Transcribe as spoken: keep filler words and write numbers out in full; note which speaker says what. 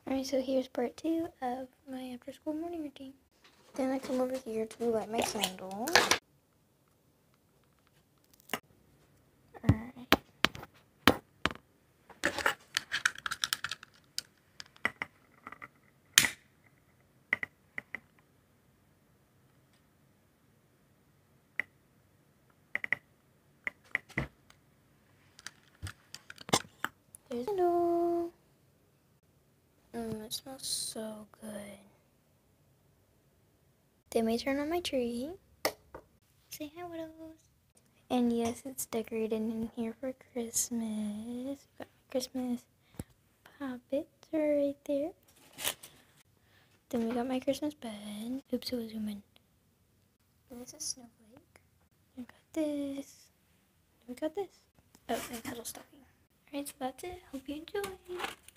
Speaker 1: Alright, so here's part two of my after school morning routine. Then I come over here to light my candle. Alright. There's a candle. Mmm, it smells so good. Then we turn on my tree. Say hi, Widows. And yes, it's decorated in here for Christmas. Got my Christmas puppets right there. Then we got my Christmas bed. Oops, it was zoom in. This is Snowflake. We got this. We got this. Oh, and cuddle stocking. Alright, so that's it. Hope you enjoy.